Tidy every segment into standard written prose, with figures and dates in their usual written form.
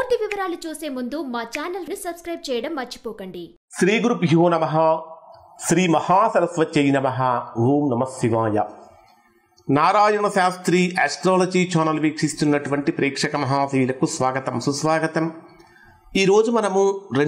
పూర్తి వివరాలు చూసే ముందు మా ఛానల్ ని సబ్స్క్రైబ్ చేయడం మర్చిపోకండి. శ్రీ గురుభ్యో నమః. శ్రీ మహాసరస్వత్యై నమః. ఓం నమః శివాయ. నారాయణ శాస్త్రి ఆస్ట్రాలజీ ఛానల్ వీక్షిస్తున్నటువంటి ప్రేక్షక మహాశయులకు స్వాగతం, సుస్వాగతం. ఈరోజు మనము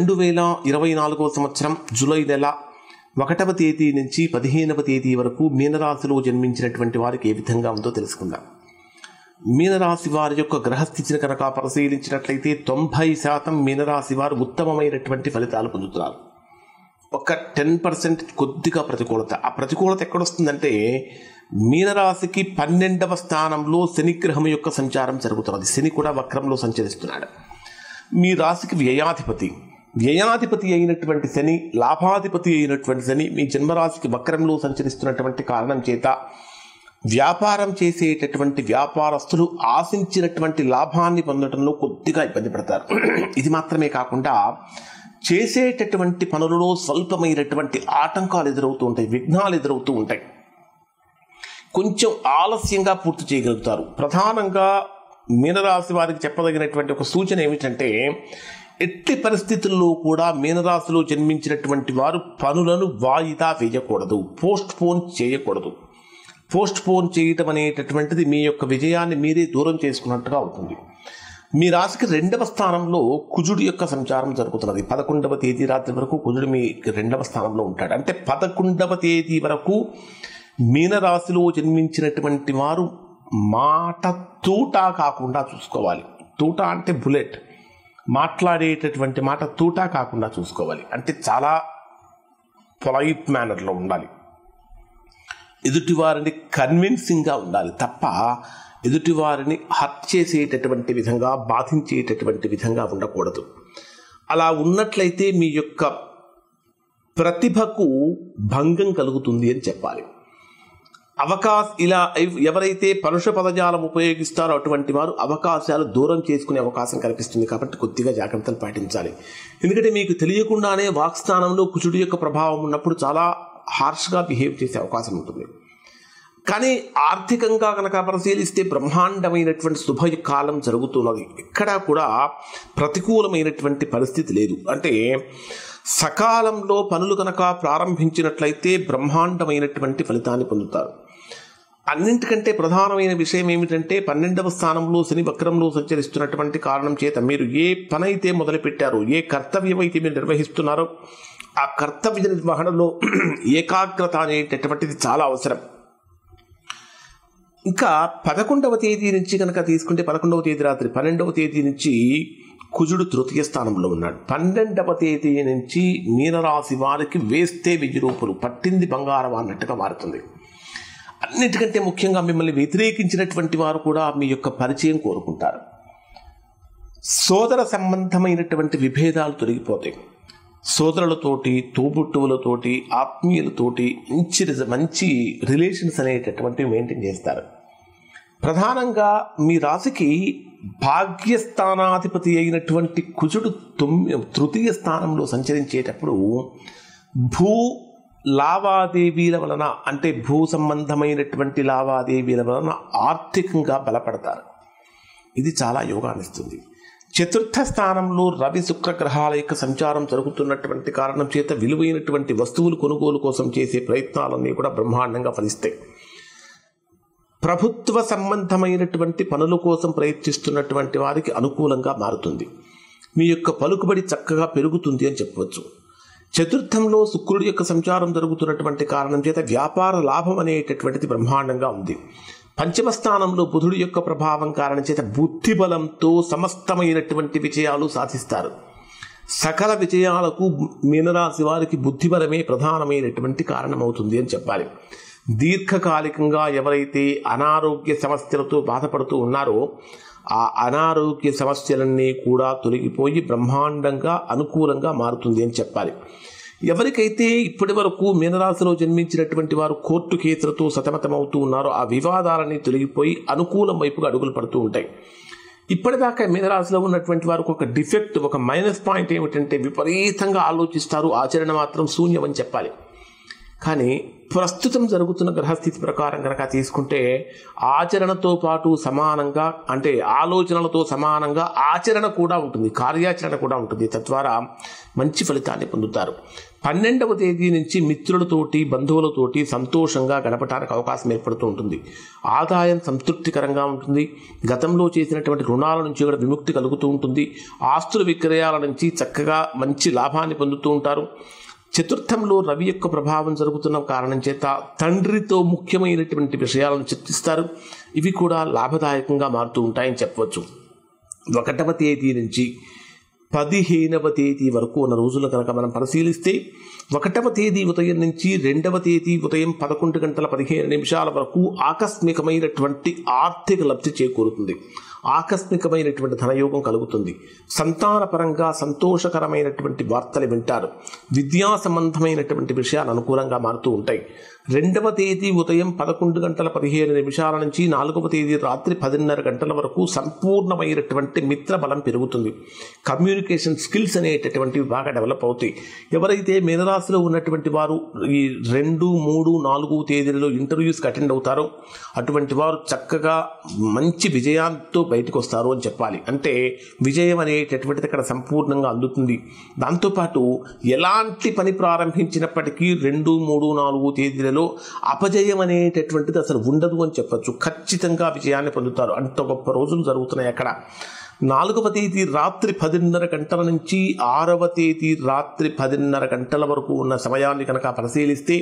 2024 సంవత్సరం జూలై నెల 1వ తేదీ నుంచి 15వ తేదీ వరకు మీనరాశిలో జన్మించినటువంటి వారికి ఏ విధంగా ఉందో తెలుసుకుందాం. మీనరాశి వారి యొక్క గ్రహస్థితిని కనుక పరిశీలించినట్లయితే 90% మీనరాశి వారు ఉత్తమమైనటువంటి ఫలితాలు పొందుతున్నారు. ఒక 10% కొద్దిగా ప్రతికూలత. ఆ ప్రతికూలత ఎక్కడొస్తుందంటే మీనరాశికి 12వ స్థానంలో శనిగ్రహం యొక్క సంచారం జరుగుతున్నది. శని కూడా వక్రంలో సంచరిస్తున్నాడు. మీ రాశికి వ్యయాధిపతి అయినటువంటి శని, లాభాధిపతి అయినటువంటి శని మీ జన్మరాశికి వక్రంలో సంచరిస్తున్నటువంటి కారణం చేత వ్యాపారం చేసేటటువంటి వ్యాపారస్తులు ఆశించినటువంటి లాభాన్ని పొందడంలో కొద్దిగా ఇబ్బంది పడతారు. ఇది మాత్రమే కాకుండా చేసేటటువంటి పనులలో స్వల్పమైనటువంటి ఆటంకాలు ఎదురవుతూ ఉంటాయి, విఘ్నాలు ఎదురవుతూ ఉంటాయి. కొంచెం ఆలస్యంగా పూర్తి చేయగలుగుతారు. ప్రధానంగా మీనరాశి వారికి చెప్పదగినటువంటి ఒక సూచన ఏమిటంటే, ఎట్టి పరిస్థితుల్లో కూడా మీనరాశిలో జన్మించినటువంటి వారు పనులను వాయిదా వేయకూడదు, పోస్ట్ పోన్ చేయకూడదు. పోస్ట్ పోన్ చేయటం అనేటటువంటిది మీ యొక్క విజయాన్ని మీరే దూరం చేసుకున్నట్టుగా అవుతుంది. మీ రాశికి 2వ స్థానంలో కుజుడి యొక్క సంచారం జరుగుతున్నది. 11వ తేదీ రాత్రి వరకు కుజుడు మీ 2వ స్థానంలో ఉంటాడు. అంటే 11వ తేదీ వరకు మీనరాశిలో జన్మించినటువంటి వారు మాట తూటా కాకుండా చూసుకోవాలి. తూటా అంటే బుల్లెట్, మాట్లాడేటటువంటి మాట తూటా కాకుండా చూసుకోవాలి. అంటే చాలా పొలైట్ మేనర్లో ఉండాలి. ఎదుటివారిని కన్విన్సింగ్గా ఉండాలి తప్ప ఎదుటివారిని హర్ట్ చేసేటటువంటి విధంగా, బాధించేటటువంటి విధంగా ఉండకూడదు. అలా ఉన్నట్లయితే మీ యొక్క ప్రతిభకు భంగం కలుగుతుంది అని చెప్పాలి. ఇలా ఎవరైతే పరుష పదజాలం ఉపయోగిస్తారో అటువంటి వారు అవకాశాలు దూరం చేసుకునే అవకాశం కనిపిస్తుంది. కాబట్టి కొద్దిగా జాగ్రత్తలు పాటించాలి. ఎందుకంటే మీకు తెలియకుండానే వాక్స్థానంలో కుజుడి యొక్క ప్రభావం ఉన్నప్పుడు చాలా హార్ష్గా బిహేవ్ చేసే అవకాశం ఉంటుంది. కానీ ఆర్థికంగా కనుక పరిశీలిస్తే బ్రహ్మాండమైనటువంటి శుభకాలం జరుగుతున్నది. ఎక్కడా కూడా ప్రతికూలమైనటువంటి పరిస్థితి లేదు. అంటే సకాలంలో పనులు కనుక ప్రారంభించినట్లయితే బ్రహ్మాండమైనటువంటి ఫలితాన్ని పొందుతారు. అన్నింటికంటే ప్రధానమైన విషయం ఏమిటంటే 12వ స్థానంలో శని వక్రంలో సంచరిస్తున్నటువంటి కారణం చేత మీరు ఏ పనైతే మొదలుపెట్టారో, ఏ కర్తవ్యం అయితే మీరు నిర్వహిస్తున్నారో ఆ కర్తవ్య నిర్వహణలో ఏకాగ్రత అనేటటువంటిది చాలా అవసరం. ఇంకా 11వ తేదీ నుంచి కనుక తీసుకుంటే 11వ తేదీ రాత్రి 12వ తేదీ నుంచి కుజుడు తృతీయ స్థానంలో ఉన్నాడు. 12వ తేదీ నుంచి మీనరాశి వారికి వేస్తే 1000 రూపాయలు, పట్టింది బంగారం అన్నట్టుగా మారుతుంది. అన్నిటికంటే ముఖ్యంగా మిమ్మల్ని వ్యతిరేకించినటువంటి వారు కూడా మీ యొక్క పరిచయం కోరుకుంటారు. సోదర సంబంధమైనటువంటి విభేదాలు తొలగిపోతాయి. సోదరులతోటి, తోబుట్టువులతోటి, ఆత్మీయులతోటి మంచి రిలేషన్స్ అనేటటువంటివి మెయింటైన్ చేస్తారు. ప్రధానంగా మీ రాశికి భాగ్యస్థానాధిపతి అయినటువంటి కుజుడు తృతీయ స్థానంలో సంచరించేటప్పుడు భూ లావాదేవీల వలన, అంటే భూ సంబంధమైనటువంటి లావాదేవీల వలన ఆర్థికంగా బలపడతారు. ఇది చాలా యోగాన్నిస్తుంది. 4వ స్థానంలో రవి శుక్ర గ్రహాల యొక్క సంచారం జరుగుతున్నటువంటి కారణం చేత విలువైనటువంటి వస్తువులు కొనుగోలు కోసం చేసే ప్రయత్నాలన్నీ కూడా బ్రహ్మాండంగా ఫలిస్తాయి. ప్రభుత్వ సంబంధమైనటువంటి పనుల కోసం ప్రయత్నిస్తున్నటువంటి వారికి అనుకూలంగా మారుతుంది. మీ యొక్క పలుకుబడి చక్కగా పెరుగుతుంది అని చెప్పవచ్చు. 4థంలో శుక్రుడి యొక్క సంచారం జరుగుతున్నటువంటి కారణం చేత వ్యాపార లాభం అనేటటువంటిది బ్రహ్మాండంగా ఉంది. 5వ స్థానంలో బుధుడి యొక్క ప్రభావం కారణం చేత బుద్ధి బలంతో సమస్తమైనటువంటి విజయాలు సాధిస్తారు. సకల విజయాలకు మీనరాశి వారికి బుద్ధిబలమే ప్రధానమైనటువంటి కారణమవుతుంది అని చెప్పాలి. దీర్ఘకాలికంగా ఎవరైతే అనారోగ్య సమస్యలతో బాధపడుతూ ఉన్నారో ఆ అనారోగ్య సమస్యలన్నీ కూడా తొలగిపోయి బ్రహ్మాండంగా అనుకూలంగా మారుతుంది అని చెప్పాలి. ఎవరికైతే ఇప్పటి వరకు మీనరాశిలో జన్మించినటువంటి వారు కోర్టు కేసులతో సతమతమవుతూ ఉన్నారో ఆ వివాదాలన్నీ తొలగిపోయి అనుకూలం వైపుగా అడుగులు పడుతూ ఉంటాయి. ఇప్పటిదాకా మీనరాశిలో ఉన్నటువంటి వారికి ఒక డిఫెక్ట్, ఒక మైనస్ పాయింట్ ఏమిటంటే విపరీతంగా ఆలోచిస్తారు, ఆచరణ మాత్రం శూన్యం అని చెప్పాలి. కానీ ప్రస్తుతం జరుగుతున్న గ్రహస్థితి ప్రకారం కనుక తీసుకుంటే ఆచరణతో పాటు సమానంగా, అంటే ఆలోచనలతో సమానంగా ఆచరణ కూడా ఉంటుంది, కార్యాచరణ కూడా ఉంటుంది. తద్వారా మంచి ఫలితాన్ని పొందుతారు. 12వ తేదీ నుంచి మిత్రులతోటి, బంధువులతోటి సంతోషంగా గడపడానికి అవకాశం ఏర్పడుతూ ఉంటుంది. ఆదాయం సంతృప్తికరంగా ఉంటుంది. గతంలో చేసినటువంటి రుణాల నుంచి కూడా విముక్తి కలుగుతూ ఉంటుంది. ఆస్తుల విక్రయాల నుంచి చక్కగా మంచి లాభాన్ని పొందుతూ ఉంటారు. చతుర్థంలో రవి యొక్క ప్రభావం జరుగుతున్న కారణం చేత తండ్రితో ముఖ్యమైనటువంటి విషయాలను చర్చిస్తారు. ఇవి కూడా లాభదాయకంగా మారుతూ ఉంటాయని చెప్పవచ్చు. 1వ తేదీ నుంచి 15వ తేదీ వరకు ఉన్న రోజులు కనుక మనం పరిశీలిస్తే 1వ తేదీ ఉదయం నుంచి 2వ తేదీ ఉదయం 11:15 వరకు ఆకస్మికమైనటువంటి ఆర్థిక లబ్ధి చేకూరుతుంది. ఆకస్మికమైనటువంటి ధనయోగం కలుగుతుంది. సంతానపరంగా సంతోషకరమైనటువంటి వార్తలు వింటారు. విద్యా సంబంధమైనటువంటి విషయాలు అనుకూలంగా మారుతూ ఉంటాయి. 2వ తేదీ ఉదయం 11:15 నుంచి 4వ తేదీ రాత్రి 10:30 గంటల వరకు సంపూర్ణమైనటువంటి మిత్ర బలం పెరుగుతుంది. కమ్యూనికేషన్ స్కిల్స్ అనేటటువంటివి బాగా డెవలప్ అవుతాయి. ఎవరైతే మీనరాశిలో ఉన్నటువంటి వారు ఈ 2, 3, 4 తేదీలలో ఇంటర్వ్యూస్కి అటెండ్ అవుతారో అటువంటి వారు చక్కగా మంచి విజయంతో బయటకు వస్తారు అని చెప్పాలి. అంటే విజయం అనేటటువంటిది అక్కడ సంపూర్ణంగా అందుతుంది. దాంతోపాటు ఎలాంటి పని ప్రారంభించినప్పటికీ 2, 3, 4 తేదీలలో అపజయం అనేటటువంటిది అసలు ఉండదు అని చెప్పచ్చు. ఖచ్చితంగా విజయాన్ని పొందుతారు. అంత గొప్ప రోజులు జరుగుతున్నాయి అక్కడ. 4వ తేదీ రాత్రి 10:30 గంటల నుంచి 6వ తేదీ రాత్రి 10:30 గంటల వరకు ఉన్న సమయాన్ని కనుక పరిశీలిస్తే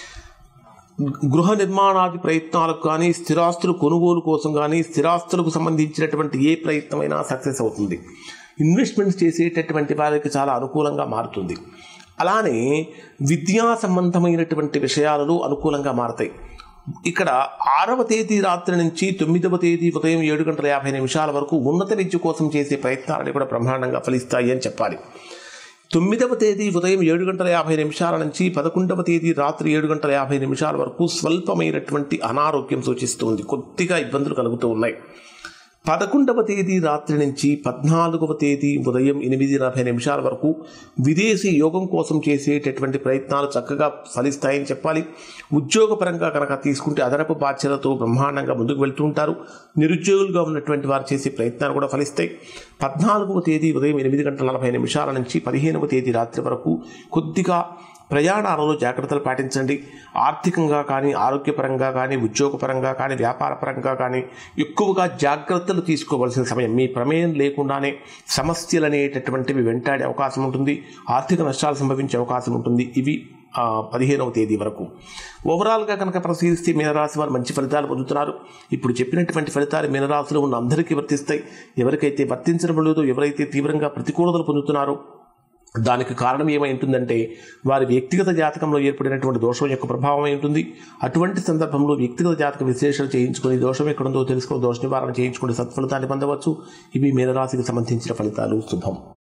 గృహ నిర్మాణాది ప్రయత్నాలకు కానీ, స్థిరాస్తులు కొనుగోలు కోసం కానీ, స్థిరాస్తులకు సంబంధించినటువంటి ఏ ప్రయత్నమైనా సక్సెస్ అవుతుంది. ఇన్వెస్ట్మెంట్స్ చేసేటటువంటి వారికి చాలా అనుకూలంగా మారుతుంది. అలానే విద్యా సంబంధమైనటువంటి విషయాలలో అనుకూలంగా మారతాయి. ఇక్కడ 6వ తేదీ రాత్రి నుంచి 9వ తేదీ ఉదయం 7:50 వరకు ఉన్నత విద్య కోసం చేసే ప్రయత్నాలని కూడా బ్రహ్మాండంగా ఫలిస్తాయి అని చెప్పాలి. 9వ తేదీ ఉదయం 7:50 నుంచి 11వ తేదీ రాత్రి 7:50 వరకు స్వల్పమైనటువంటి అనారోగ్యం సూచిస్తుంది. కొద్దిగా ఇబ్బందులు కలుగుతూ ఉన్నాయి. 11వ తేదీ రాత్రి నుంచి 14వ తేదీ ఉదయం 8:40 వరకు విదేశీ యోగం కోసం చేసేటటువంటి ప్రయత్నాలు చక్కగా ఫలిస్తాయని చెప్పాలి. ఉద్యోగపరంగా కనుక తీసుకుంటే అదనపు బాధ్యతలతో బ్రహ్మాండంగా ముందుకు వెళ్తూ ఉంటారు. నిరుద్యోగులుగా ఉన్నటువంటి వారు చేసే ప్రయత్నాలు కూడా ఫలిస్తాయి. 14వ తేదీ ఉదయం 8:40 నుంచి 15వ తేదీ రాత్రి వరకు కొద్దిగా ప్రయాణాలలో జాగ్రత్తలు పాటించండి. ఆర్థికంగా కానీ, ఆరోగ్యపరంగా కానీ, ఉద్యోగపరంగా కానీ, వ్యాపారపరంగా కానీ ఎక్కువగా జాగ్రత్తలు తీసుకోవాల్సిన సమయం. మీ ప్రమేయం లేకుండానే సమస్యలు అనేటటువంటివి వెంటాడే అవకాశం ఉంటుంది. ఆర్థిక నష్టాలు సంభవించే అవకాశం ఉంటుంది. ఇవి 15వ తేదీ వరకు. ఓవరాల్గా కనుక పరిశీలిస్తే మీనరాశి వారు మంచి ఫలితాలు పొందుతున్నారు. ఇప్పుడు చెప్పినటువంటి ఫలితాలు మీనరాశిలో ఉన్న అందరికీ వర్తిస్తాయి. ఎవరికైతే వర్తించడం లేదో, ఎవరైతే తీవ్రంగా ప్రతికూలతలు పొందుతున్నారో దానికి కారణం ఏమై ఉంటుందంటే వారి వ్యక్తిగత జాతకంలో ఏర్పడినటువంటి దోషం యొక్క ప్రభావం ఉంటుంది. అటువంటి సందర్భంలో వ్యక్తిగత జాతక విశ్లేషణ చేయించుకొని దోషం ఎక్కడుందో తెలుసుకొని దోష నివారణ చేయించుకుని సత్ఫలితాన్ని పొందవచ్చు. ఇవి మీనరాశికి సంబంధించిన ఫలితాలు. శుభం.